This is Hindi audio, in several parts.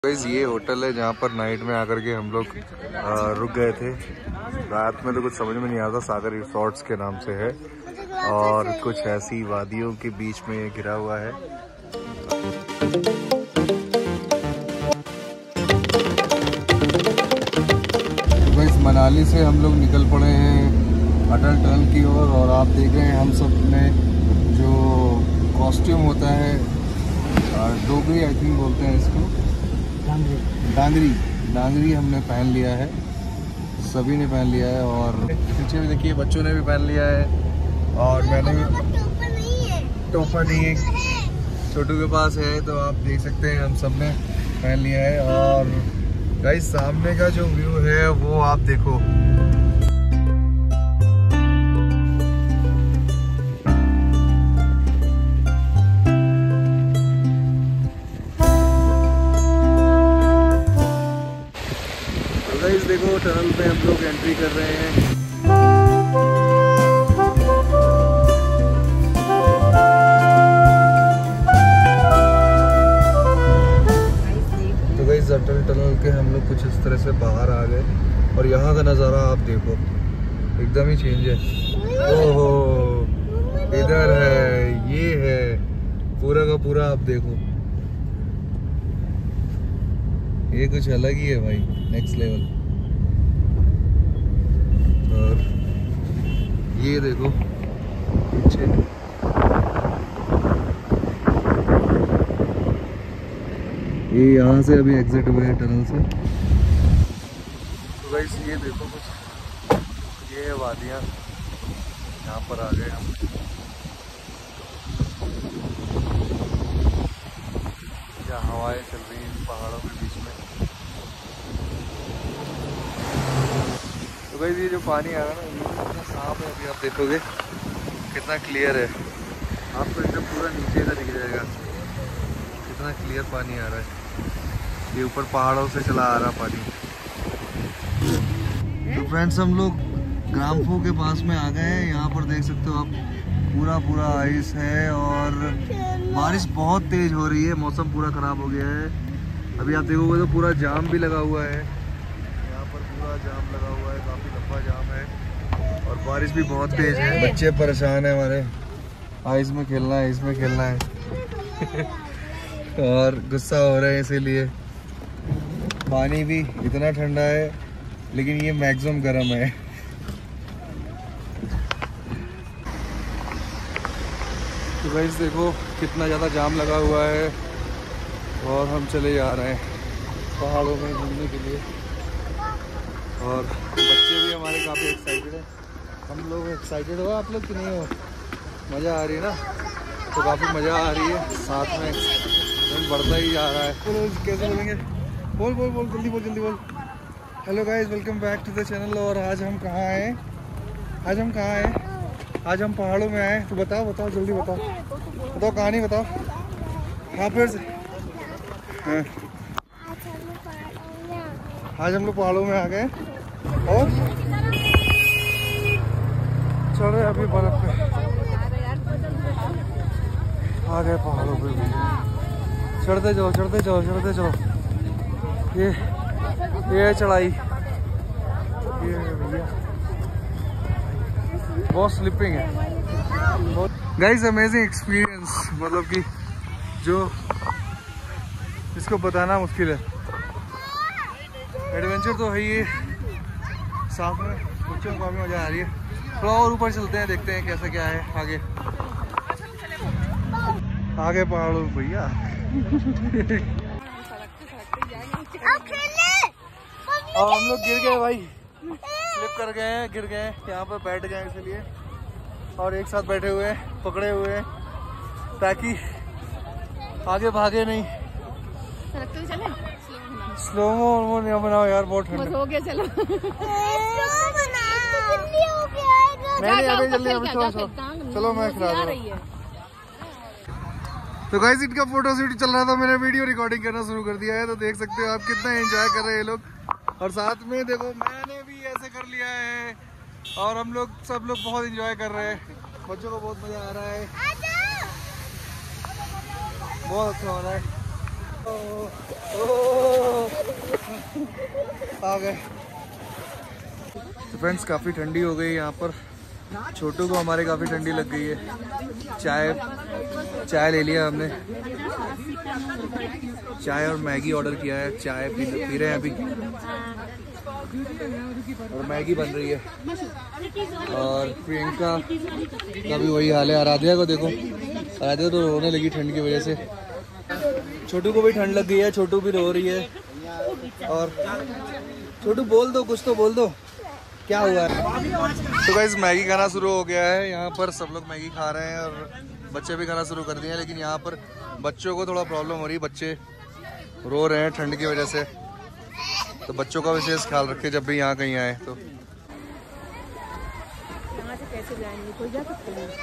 गाइस ये होटल है जहाँ पर नाइट में आकर के हम लोग रुक गए थे। रात में तो कुछ समझ में नहीं आता, सागर रिसोर्ट्स के नाम से है और कुछ ऐसी वादियों के बीच में ये घिरा हुआ है। तो गाइस मनाली से हम लोग निकल पड़े हैं अटल टनल की ओर और आप देख रहे हैं हम सब में जो कॉस्ट्यूम होता है, डोगरी आई थिंक बोलते हैं इसको, डांगरी हमने पहन लिया है, सभी ने पहन लिया है और पीछे भी देखिए बच्चों ने भी पहन लिया है और मैंने भी। टोपा नहीं है, छोटू के पास है, तो आप देख सकते हैं हम सब ने पहन लिया है। और गाइस सामने का जो व्यू है वो आप देखो, गाइस देखो टनल पे हम लोग एंट्री कर रहे हैं। तो गाइस अटल टनल के हम लोग कुछ इस तरह से बाहर आ गए और यहाँ का नज़ारा आप देखो, एकदम ही चेंज है। ओहो इधर है, ये है पूरा का पूरा, आप देखो ये कुछ अलग ही है भाई, नेक्स्ट लेवल। और ये देखो पीछे, ये यहाँ से अभी एग्जिट हुए हैं टनल से। तो गाइस ये देखो कुछ, ये है वादियाँ, यहाँ पर आ गए हम। क्या हवाएं चल रही हैं पहाड़ों के बीच में। तो गाइस ये जो पानी आ रहा है ना, ये कितना साफ है, अभी आप देखोगे कितना क्लियर है, आपको एकदम पूरा नीचे का दिख जाएगा, कितना क्लियर पानी आ रहा है। ये ऊपर पहाड़ों से चला आ रहा पानी। तो फ्रेंड्स हम लोग ग्राम्फू के पास में आ गए हैं। यहाँ पर देख सकते हो आप, पूरा आइस है और बारिश बहुत तेज हो रही है, मौसम पूरा ख़राब हो गया है। अभी आप देखोगे तो पूरा जाम भी लगा हुआ है, यहाँ पर पूरा जाम लगा हुआ है, काफ़ी लंबा जाम है और बारिश भी बहुत तेज है। बच्चे परेशान है हमारे, आइस में खेलना है, इसमें खेलना है और गुस्सा हो रहे हैं इसीलिए। पानी भी इतना ठंडा है लेकिन ये मैक्सिमम गर्म है। तो गाइस देखो कितना ज़्यादा जाम लगा हुआ है और हम चले जा रहे हैं पहाड़ों में घूमने के लिए और बच्चे भी हमारे काफ़ी एक्साइटेड हैं। हम लोग एक्साइटेड हो, आप लोग कि नहीं हो? मज़ा आ रही है ना, तो काफ़ी मज़ा आ रही है, साथ में बढ़ता ही जा रहा है। बोलो कैसे बोलेंगे, बोल जल्दी बोल। Hello guys, welcome back to the channel. और आज हम कहाँ आए? आज हम पहाड़ों में आए। तो बताओ जल्दी बताओ कहानी बताओ। हाँ फिर से, हाँ आज हम लोग पहाड़ों में आ गए और चल रहे अभी बर्फ पे आ गए पहाड़ों पे भी। चढ़ते जाओ। ये है चढ़ाई, ये है भैया, बहुत स्लिपिंग है गाइस। अमेजिंग एक्सपीरियंस, मतलब कि जो इसको बताना मुश्किल है। एडवेंचर तो है ये, साथ में बच्चों को काफ़ी मज़ा आ रही है। थोड़ा और ऊपर चलते हैं, देखते हैं कैसा क्या है आगे पहाड़ों भैया। और हम लोग गिर गए भाई, स्लिप कर गए हैं, गिर गए यहाँ पर, बैठ गए इसलिए, और एक साथ बैठे हुए हैं, पकड़े हुए हैं ताकि आगे भागे नहीं। स्लोमो नहीं बनाओ यार, बहुत ठंड हो गया। चलो नहीं अभी जल्दी, चलो मैं खिला दूँ। तो गाइस इनका फोटो शूट चल रहा था, मैंने वीडियो रिकॉर्डिंग करना शुरू कर दिया है। तो देख सकते हो आप कितना एंजॉय कर रहे हैं लोग, और साथ में देखो मैंने भी ऐसे कर लिया है और हम लोग सब लोग बहुत एंजॉय कर रहे हैं। बच्चों को बहुत मजा आ रहा है, बहुत अच्छा हो रहा है। आ गए। तो फ्रेंड्स काफ़ी ठंडी हो गई यहाँ पर। छोटू को हमारे काफ़ी ठंडी लग गई है। चाय ले लिया हमने, चाय और मैगी ऑर्डर किया है। चाय पी रहे हैं अभी और मैगी बन रही है। और प्रियंका का भी वही हाल है। आराध्या को देखो, आराध्या तो रोने लगी ठंड की वजह से। छोटू को भी ठंड लग गई है, छोटू भी रो रही है। और छोटू बोल दो, कुछ तो बोल दो, क्या हुआ है? तो गाइस मैगी खाना शुरू हो गया है। यहाँ पर सब लोग मैगी खा रहे हैं और बच्चे भी खाना शुरू कर दिए हैं। लेकिन यहाँ पर बच्चों को थोड़ा प्रॉब्लम हो रही है, बच्चे रो रहे हैं ठंड की वजह से। तो बच्चों का विशेष ख्याल रखें जब भी यहाँ कहीं आए तो। यहाँ से कैसे जाएंगे, कोई जा सकते हैं?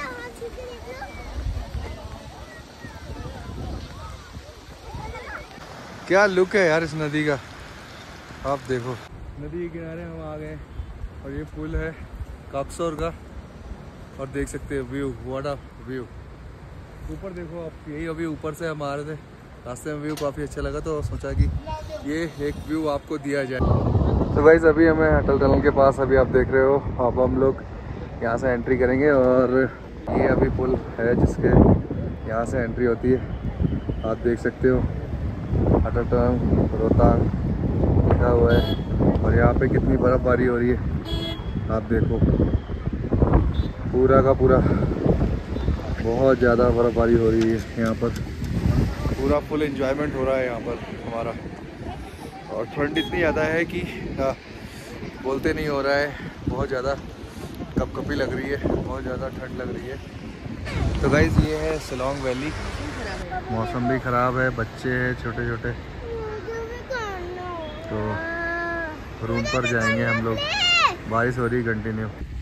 क्या लुक है यार इस नदी का, आप देखो। नदी के किनारे हम आ गए और ये पुल है काकसोर का। और देख सकते हैं व्यू, व्हाट अ व्यू। ऊपर देखो आप, यही अभी ऊपर से हम आ रहे थे, रास्ते में व्यू काफ़ी अच्छा लगा तो सोचा कि ये एक व्यू आपको दिया जाए। तो गाइस अभी हमें अटल टनल के पास, अभी आप देख रहे हो, अब हम लोग यहाँ से एंट्री करेंगे। और ये अभी पुल है जिसके यहाँ से एंट्री होती है। आप देख सकते हो अटल टनल रोहतांग लिखा हुआ है। और यहाँ पे कितनी बर्फ़बारी हो रही है आप देखो, पूरा का पूरा बहुत ज़्यादा बर्फ़बारी हो रही है यहाँ पर। पूरा फुल एंजॉयमेंट हो रहा है यहाँ पर हमारा। और ठंड इतनी ज़्यादा है कि बोलते नहीं हो रहा है, बहुत ज़्यादा कपकपी लग रही है, बहुत ज़्यादा ठंड लग रही है। तो गाइस ये है शिलोंग वैली। मौसम भी ख़राब है, बच्चे हैं छोटे छोटे, तो रूम पर जाएंगे हम लोग। बारिश हो रही है कंटिन्यू।